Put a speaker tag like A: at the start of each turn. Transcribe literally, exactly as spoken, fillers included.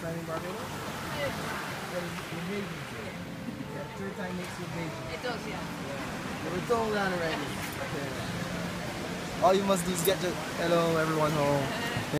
A: first time in Barbados?
B: Yeah.
A: What is your baby? Yeah, third time makes you baby.
B: It does, yeah.
A: Yeah. We're told that already. Yeah. All you must do is get the hello everyone home.